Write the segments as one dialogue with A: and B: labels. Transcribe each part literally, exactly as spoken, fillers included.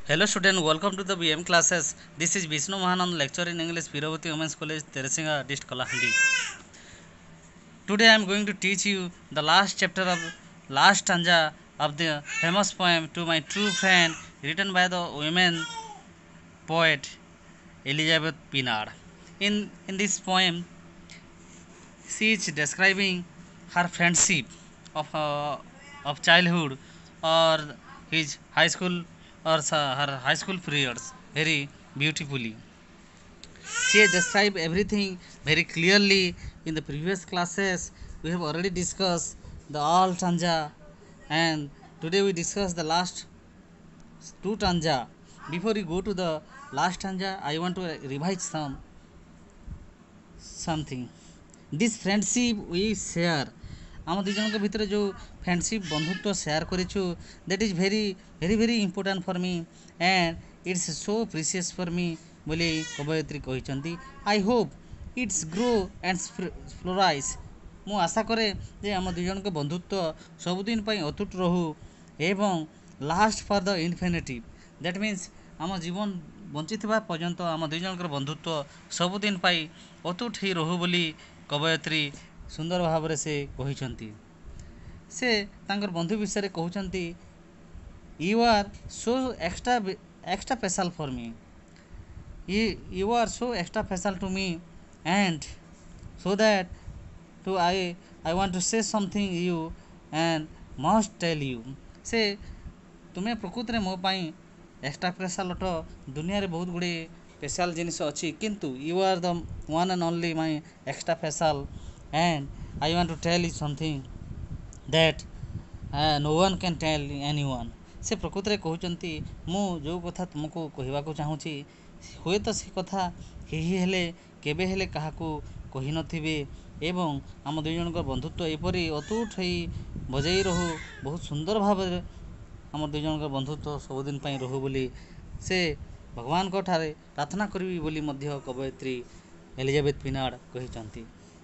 A: Hello student, welcome to the B M classes. This is Vishnu Mahanand, lecturer in English, Piravati Women's College, Teresinga, District Kalahandi. Today I am going to teach you the last chapter of last stanza of the famous poem To My True Friend, written by the women poet Elizabeth Pinard. In in this poem, she is describing her friendship of uh, of childhood or his high school or uh, her high school periods very beautifully. She has described everything very clearly in the previous classes. We have already discussed the all tanja, and today we discuss the last two tanja. Before we go to the last tanja, I want to revise some something. This friendship we share. ଆମ ଦୁଇ ଜଣଙ୍କ ଭିତରେ ଯେଉଁ friendship ବନ୍ଧୁତ୍ୱ share କରିଛୁ that is very very very important for me and it's so precious for me ବୋଲି କବୟିତ୍ରୀ କହିଛନ୍ତି। I hope it's grow and flourish. ମୁଁ ଆଶା କରେ ଯେ ଆମ ଦୁଇ ଜଣଙ୍କ ବନ୍ଧୁତ୍ୱ ସବୁଦିନ ପାଇଁ ଅତୁଟ ରହୁ ଏବଂ last for the infinity. That means ଆମ ଜୀବନ ବଞ୍ଚିଥିବା ପର୍ଯ୍ୟନ୍ତ ଆମ ଦୁଇ ଜଣଙ୍କର ବନ୍ଧୁତ୍ୱ ସବୁଦିନ ପାଇଁ ଅତୁଟ ହେଇ ରହୁ ବୋଲି କବୟିତ୍ରୀ ସୁନ୍ଦର ଭାବରେ ସେ କହିଛନ୍ତି। ସେ ତାଙ୍କର ବନ୍ଧୁ ବିଷୟରେ କହୁଛନ୍ତି you are so extra extra special for me you are so extra special to me and so that to I I want to say something you and must tell you. ସେ ତୁମେ ପ୍ରକୃତରେ ମୋ ପାଇଁ ଏକ୍ସଟ୍ରା ସ୍ପେଶାଲ୍ ଅଟ। ଦୁନିଆରେ ବହୁତ ଗୁଡ଼ିଏ special ଜିନିଷ ଅଛି କିନ୍ତୁ you are the one and only my extra special and I want to tell you something that uh, no one can tell anyone। ସେ ପ୍ରକୃତରେ କହୁଛନ୍ତି ମୁଁ ଯେଉଁ କଥା ତୁମକୁ କହିବାକୁ ଚାହୁଁଛି ହୁଏତ ସେ କଥା କେହି ହେଲେ କେବେ ହେଲେ କାହାକୁ କହିନଥିବେ ଏବଂ ଆମ ଦୁଇ ଜଣଙ୍କ ବନ୍ଧୁତ୍ୱ ଏପରି ଅତୁଟ ହୋଇ ବଜାଇ ରହୁ ବହୁତ ସୁନ୍ଦର ଭାବରେ ଆମ ଦୁଇ ଜଣଙ୍କ ବନ୍ଧୁତ୍ୱ ସବୁଦିନ ପାଇଁ ରହୁ ବୋଲି ସେ ଭଗବାନଙ୍କ ଠାରେ ପ୍ରାର୍ଥନା କରିବି ବୋଲି ମଧ୍ୟ କବୟିତ୍ରୀ ଏଲିଜାବେଥ ପିନାର୍ଡ କହିଛନ୍ତି।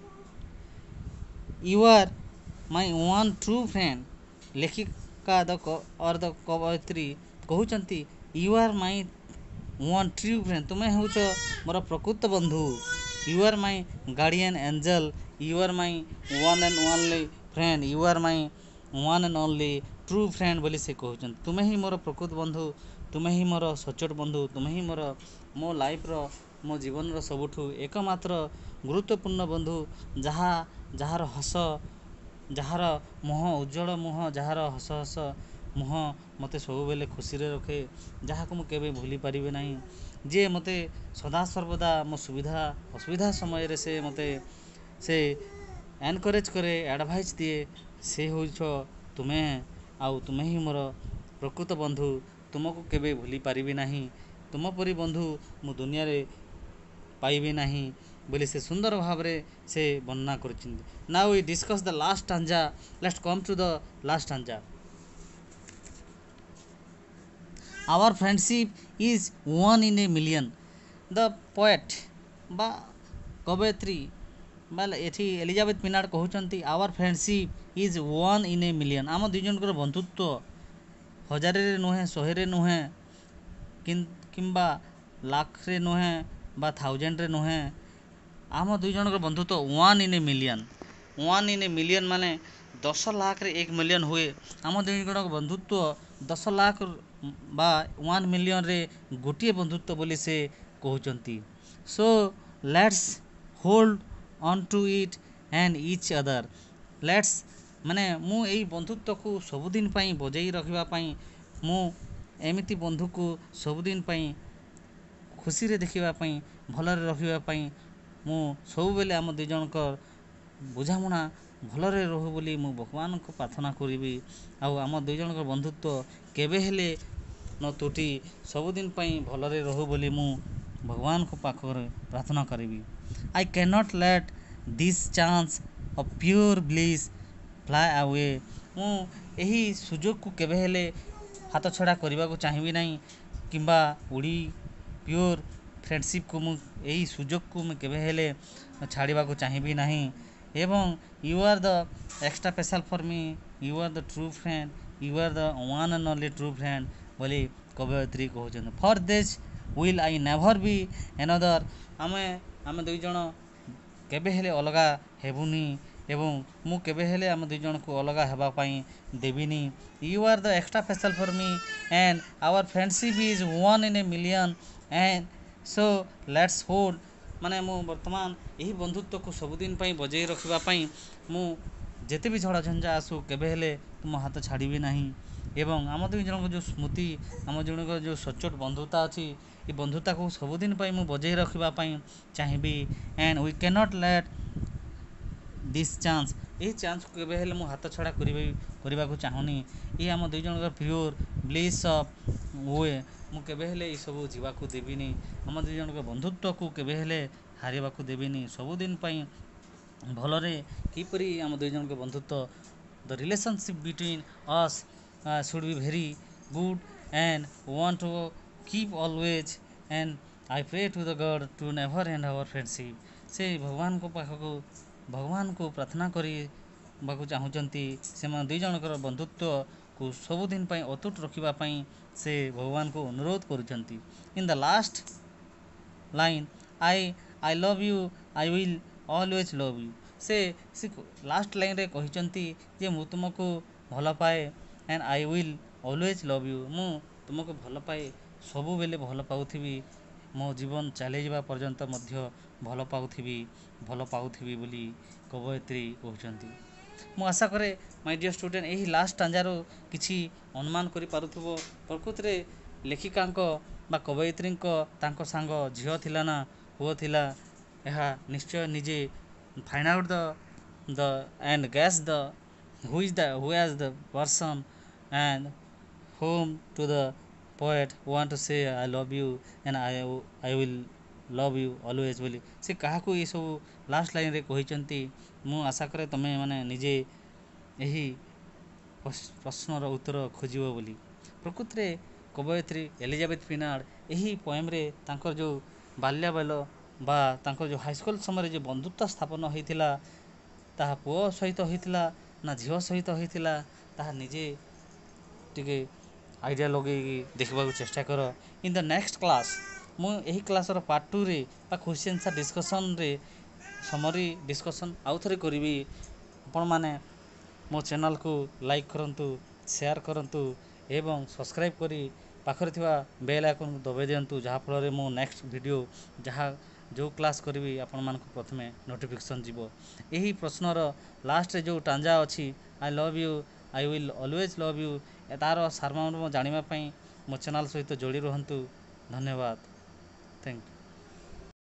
A: You are my one true friend। ଲେଖିକା ଦ ଅର୍ ଦ କବୟିତ୍ରୀ କହୁଛନ୍ତି you are my one true friend. ତୁମେ ହେଉଛ ମୋର ପ୍ରକୃତ ବନ୍ଧୁ। You are my guardian angel. You are my one and only friend. You are my one and only true friend ବୋଲି ସେ କହୁଛନ୍ତି। ତୁମେ ହିଁ ମୋର ପ୍ରକୃତ ବନ୍ଧୁ, ତୁମେ ହିଁ ମୋର ସଚ୍ଚୋଟ ବନ୍ଧୁ, ତୁମେ ହିଁ ମୋର ମୋ ଲାଇଫ୍ର ମୋ ଜୀବନର ସବୁଠୁ ଏକମାତ୍ର ଗୁରୁତ୍ୱପୂର୍ଣ୍ଣ ବନ୍ଧୁ ଯାହା ଯାହାର ହସ ଯାହାର ମୁହଁ ଉଜ୍ଜଳ ମୁହଁ ଯାହାର ହସ ହସ ମୁହଁ ମୋତେ ସବୁବେଳେ ଖୁସିରେ ରଖେ, ଯାହାକୁ ମୁଁ କେବେ ଭୁଲି ପାରିବି ନାହିଁ, ଯିଏ ମୋତେ ସଦାସର୍ବଦା ମୋ ସୁବିଧା ଅସୁବିଧା ସମୟରେ ସେ ମୋତେ ସେ ଏନକରେଜ୍ କରେ, ଆଡ଼ଭାଇସ୍ ଦିଏ, ସେ ହେଉଛ ତୁମେ। ଆଉ ତୁମେ ହିଁ ମୋର ପ୍ରକୃତ ବନ୍ଧୁ, ତୁମକୁ କେବେ ଭୁଲି ପାରିବି ନାହିଁ, ତୁମ ପରି ବନ୍ଧୁ ମୁଁ ଦୁନିଆରେ ପାଇବି ନାହିଁ ବୋଲି ସେ ସୁନ୍ଦର ଭାବରେ ସେ ବର୍ଣ୍ଣନା କରିଛନ୍ତି। Now we discuss the last stanza. Let's come to the last stanza. Our friendship is one in a million. The poet ବା କବୟିତ୍ରୀ ବା ଏଠି ଏଲିଜାବେଥ ପିନାର୍ଡ କହୁଛନ୍ତି our friendship is one in a million. ଆମ ଦୁଇ ଜଣଙ୍କର ବନ୍ଧୁତ୍ୱ ହଜାରରେ ନୁହେଁ, ଶହେରେ ନୁହେଁ, କିମ୍ବା ଲାଖରେ ନୁହେଁ ବା ଥାଉଜେଣ୍ଡରେ ନୁହେଁ, ଆମ ଦୁଇ ଜଣଙ୍କର ବନ୍ଧୁତ୍ୱ one in a million. One in a million ମାନେ ଦଶ ଲାଖରେ ଏକ ମିଲିୟନ୍ ହୁଏ। ଆମ ଦୁଇ ଜଣଙ୍କ ବନ୍ଧୁତ୍ୱ ଦଶ ଲାଖ ବା ୱାନ୍ ମିଲିୟନ୍ରେ ଗୋଟିଏ ବନ୍ଧୁତ୍ୱ ବୋଲି ସେ କହୁଛନ୍ତି। So let's hold on to it and each other. Let's ମାନେ ମୁଁ ଏଇ ବନ୍ଧୁତ୍ୱକୁ ସବୁଦିନ ପାଇଁ ବଜାଇ ରଖିବା ପାଇଁ, ମୁଁ ଏମିତି ବନ୍ଧୁକୁ ସବୁଦିନ ପାଇଁ ଖୁସିରେ ଦେଖିବା ପାଇଁ, ଭଲରେ ରଖିବା ପାଇଁ ମୁଁ ସବୁବେଳେ ଆମ ଦୁଇ ଜଣଙ୍କ ବୁଝାମଣା ଭଲରେ ରହୁ ବୋଲି ମୁଁ ଭଗବାନଙ୍କୁ ପ୍ରାର୍ଥନା କରିବି। ଆଉ ଆମ ଦୁଇ ଜଣଙ୍କ ବନ୍ଧୁତ୍ୱ କେବେ ହେଲେ ନ ତୁଟି ସବୁଦିନ ପାଇଁ ଭଲରେ ରହୁ ବୋଲି ମୁଁ ଭଗବାନଙ୍କ ପାଖରେ ପ୍ରାର୍ଥନା କରିବି। I cannot let this chance of pure bliss fly away. ମୁଁ ଏହି ସୁଯୋଗକୁ କେବେ ହେଲେ ହାତଛଡ଼ା କରିବାକୁ ଚାହିଁବି ନାହିଁ କିମ୍ବା ଉଡ଼ି ପିଓର ଫ୍ରେଣ୍ଡସିପ୍କୁ ମୁଁ ଏହି ସୁଯୋଗକୁ ମୁଁ କେବେ ହେଲେ ଛାଡ଼ିବାକୁ ଚାହିଁବି ନାହିଁ। ଏବଂ you are the extra special for me, you are the true friend, you are the one and only true friend. ବୋଲି କବୟତ୍ରୀ କହୁଛନ୍ତି। For this will I never be another, ଆମେ ଆମେ ଦୁଇ ଜଣ କେବେ ହେଲେ ଅଲଗା ହେବୁନି ଏବଂ ମୁଁ କେବେ ହେଲେ ଆମ ଦୁଇ ଜଣଙ୍କୁ ଅଲଗା ହେବା ପାଇଁ ଦେବିନି। You are the extra special for me and our friendship is one in a million and so let's hold, ମାନେ ମୁଁ ବର୍ତ୍ତମାନ ଏହି ବନ୍ଧୁତ୍ୱକୁ ସବୁଦିନ ପାଇଁ ବଜାଇ ରଖିବା ପାଇଁ ମୁଁ ଯେତେ ବି ଝଡ଼ ଝଞ୍ଜା ଆସୁ କେବେ ହେଲେ ତୁମ ହାତ ଛାଡ଼ିବି ନାହିଁ। ଏବଂ ଆମ ଦୁଇ ଜଣଙ୍କ ଯେଉଁ ସ୍ମୃତି, ଆମ ଜଣଙ୍କର ଯେଉଁ ସଚ୍ଚୋଟ ବନ୍ଧୁତା ଅଛି, ଏ ବନ୍ଧୁତାକୁ ସବୁଦିନ ପାଇଁ ମୁଁ ବଜାଇ ରଖିବା ପାଇଁ ଚାହିଁବି। And we cannot let this chance, ଏହି ଚାନ୍ସକୁ କେବେ ହେଲେ ମୁଁ ହାତ ଛଡ଼ା କରିବି କରିବାକୁ ଚାହୁଁନି। ଇଏ ଆମ ଦୁଇ ଜଣଙ୍କର ପିଓର ବ୍ଲିସ୍ ଅଫ୍ ୱେ, ମୁଁ କେବେ ହେଲେ ଏସବୁ ଯିବାକୁ ଦେବିନି। ଆମ ଦୁଇ ଜଣଙ୍କ ବନ୍ଧୁତ୍ୱକୁ କେବେ ହେଲେ ହାରିବାକୁ ଦେବିନି। ସବୁଦିନ ପାଇଁ ଭଲରେ କିପରି ଆମ ଦୁଇ ଜଣଙ୍କ ବନ୍ଧୁତ୍ୱ, the relationship between us should be very good and want to keep always and I pray to the god to never end our friendship. ସେ ଭଗବାନଙ୍କ ପାଖକୁ ଭଗବାନଙ୍କୁ ପ୍ରାର୍ଥନା କରିବାକୁ ଚାହୁଁଛନ୍ତି ସେମାନେ ଦୁଇ ଜଣଙ୍କର ବନ୍ଧୁତ୍ୱକୁ ସବୁଦିନ ପାଇଁ ଅତୁଟ ରଖିବା ପାଇଁ ସେ ଭଗବାନଙ୍କୁ ଅନୁରୋଧ କରୁଛନ୍ତି। In the last line I I love you I will always love you, ସେ ସେ ଲାଷ୍ଟ ଲାଇନ୍ରେ କହିଛନ୍ତି ଯେ ମୁଁ ତୁମକୁ ଭଲ ପାଏ and I will always love you, ମୁଁ ତୁମକୁ ଭଲ ପାଏ, ସବୁବେଳେ ଭଲ ପାଉଥିବି, ମୋ ଜୀବନ ଚାଲିଯିବା ପର୍ଯ୍ୟନ୍ତ ମଧ୍ୟ ଭଲ ପାଉଥିବି ଭଲ ପାଉଥିବି ବୋଲି କବୟତ୍ରୀ କହୁଛନ୍ତି। ମୁଁ ଆଶା କରେ ମାଇ ଡିୟର ଷ୍ଟୁଡେଣ୍ଟ ଏହି ଲାଷ୍ଟ ଷ୍ଟାଞ୍ଜାରୁ କିଛି ଅନୁମାନ କରିପାରୁଥିବ। ପ୍ରକୃତିରେ ଲେଖିକାଙ୍କ ବା କବୟତ୍ରୀଙ୍କ ତାଙ୍କ ସାଙ୍ଗ ଝିଅ ଥିଲା ନା ପୁଅ ଥିଲା, ଏହା ନିଶ୍ଚୟ ନିଜେ find out the the and guess the who is the who has the person and whom to the poet want to say I love you and I I will love you always ବୋଲି ସେ କାହାକୁ ଏସବୁ last ଲାଇନ୍ରେ କହିଛନ୍ତି। ମୁଁ ଆଶା କରେ ତୁମେ ମାନେ ନିଜେ ଏହି ପ୍ରଶ୍ନର ଉତ୍ତର ଖୋଜିବ ବୋଲି। ପ୍ରକୃତିରେ କବୟତ୍ରୀ ଏଲିଜାବେଥ ପିନାର୍ଡ଼ ଏହି ପୋଏମ୍ରେ ତାଙ୍କର ଯେଉଁ ବାଲ୍ୟବେଳ ବା ତାଙ୍କର ଯେଉଁ ହାଇସ୍କୁଲ ସମୟରେ ଯେଉଁ ବନ୍ଧୁତ୍ୱ ସ୍ଥାପନ ହୋଇଥିଲା, ତାହା ପୁଅ ସହିତ ହୋଇଥିଲା ନା ଝିଅ ସହିତ ହୋଇଥିଲା, ତାହା ନିଜେ ଟିକେ ଆଇଡ଼ିଆ ଲଗେଇକି ଦେଖିବାକୁ ଚେଷ୍ଟା କର। ଇନ୍ ଦ ନେକ୍ସଟ କ୍ଲାସ୍, ମୁଁ ଏହି କ୍ଲାସ୍ର ପାର୍ଟ ଟୁରେ ବା କ୍ୱେଶ୍ଚନ୍ ଆନ୍ସର୍ ଡିସ୍କସନ୍ରେ ସମରି ଡିସ୍କସନ୍ ଆଉଥରେ କରିବି। ଆପଣମାନେ ମୋ ଚ୍ୟାନେଲକୁ ଲାଇକ୍ କରନ୍ତୁ, ସେୟାର କରନ୍ତୁ ଏବଂ ସବସ୍କ୍ରାଇବ୍ କରି ପାଖରେ ଥିବା ବେଲ୍ ଆଇକନ୍କୁ ଦବାଇ ଦିଅନ୍ତୁ, ଯାହାଫଳରେ ମୁଁ ନେକ୍ସଟ ଭିଡ଼ିଓ ଯାହା ଯେଉଁ କ୍ଲାସ୍ କରିବି ଆପଣମାନଙ୍କୁ ପ୍ରଥମେ ନୋଟିଫିକେସନ୍ ଯିବ। ଏହି ପ୍ରଶ୍ନର ଲାଷ୍ଟରେ ଯେଉଁ ଟାଞ୍ଜା ଅଛି I love you I will always love you, ତା'ର ସାରମର୍ମ ଜାଣିବା ପାଇଁ ମୋ ଚ୍ୟାନେଲ୍ ସହିତ ଯୋଡ଼ି ରୁହନ୍ତୁ। ଧନ୍ୟବାଦ। Thank you.